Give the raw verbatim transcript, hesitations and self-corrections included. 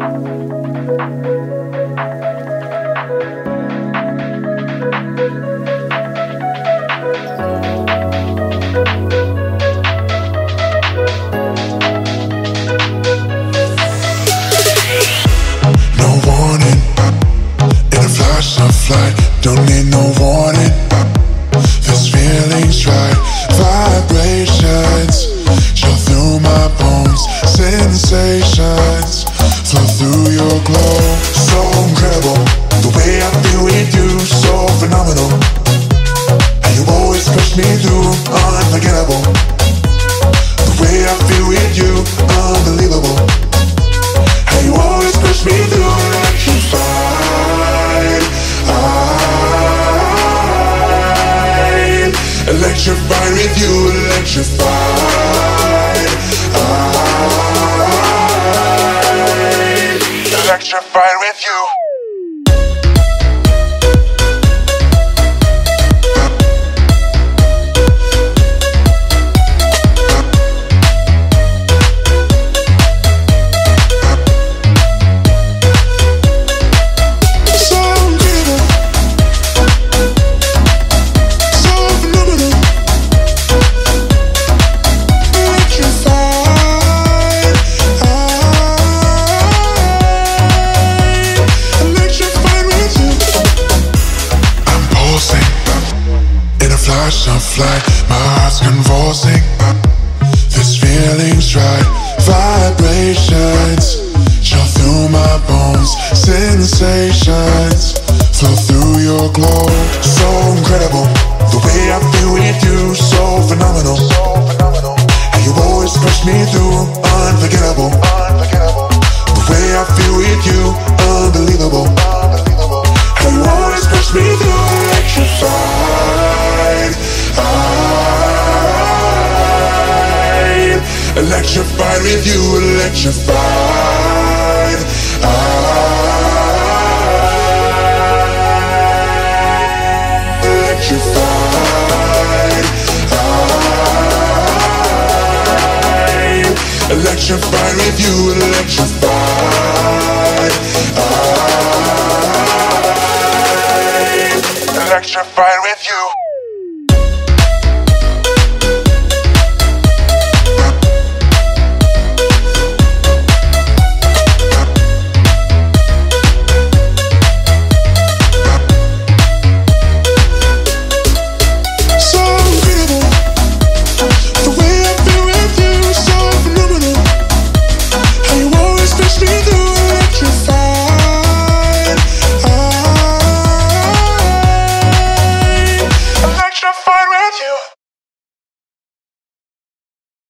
Don't need no warning, this feeling's right. Vibrations chill through my bones. Sensations flow through your glow. So incredible, the way I feel with you, so phenomenal. And you always push me through, unforgettable. The way I feel with you, unbelievable. And you always push me through, electrified. Electrified with you, electrified. I, electrified with you. Of flight, my heart's convulsing. This feeling's right. Vibrations chill through my bones. Sensations flow through your glow. So incredible, the way I feel with you, so phenomenal. And you always push me through, unforgettable. The way I feel with you, unbelievable. And you always push me through, electrified. Electrified with you, electrified. I, electrified. I, electrified with you, electrified. I, electrified with you.